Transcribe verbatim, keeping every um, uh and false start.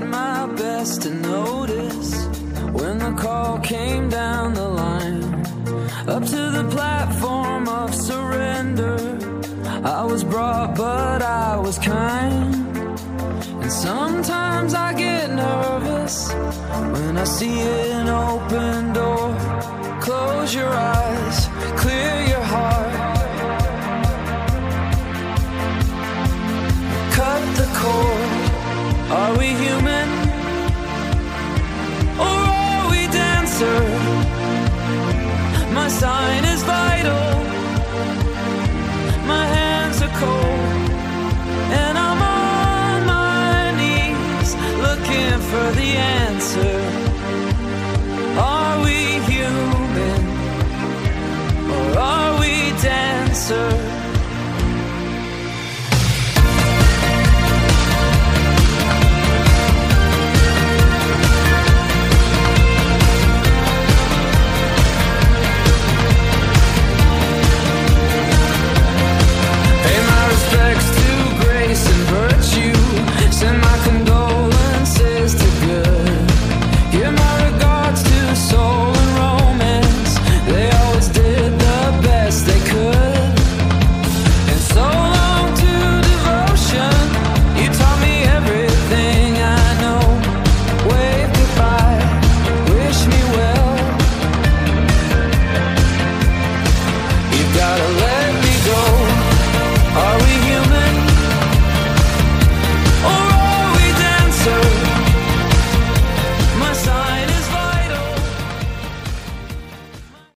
my best to notice when the call came down the line, up to the platform of surrender. I was brought, but I was kind. And sometimes I get nervous when I see an open door. Close your eyes, clear